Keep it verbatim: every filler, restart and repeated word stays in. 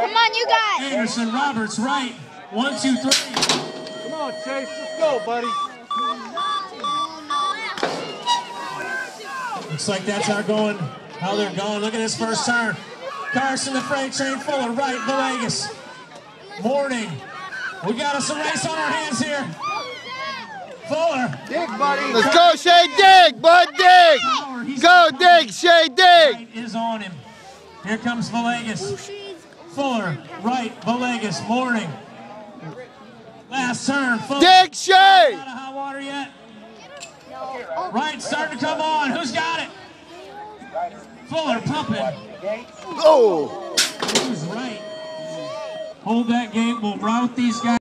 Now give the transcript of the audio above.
Come on, you guys. Anderson, Roberts, right. One, two, three. Come on, Chase. Let's go, buddy. Looks like that's how going, how they're going. Look at this first turn. Carson, the freight train, Fuller, right, Villegas. Morning. We got us a race on our hands here. Fuller. Dig, buddy. Let's go, Shay, dig, bud, dig. Go, dig, Shay, dig. Right is on him. Here comes Villegas. Fuller, right, Villegas, Morning. Last turn, Fuller. Dig, Shay. Out of hot water yet? Right, starting to come on. Who's got it? Fuller pumping. Oh. Who's right? Hold that gate. We'll route these guys.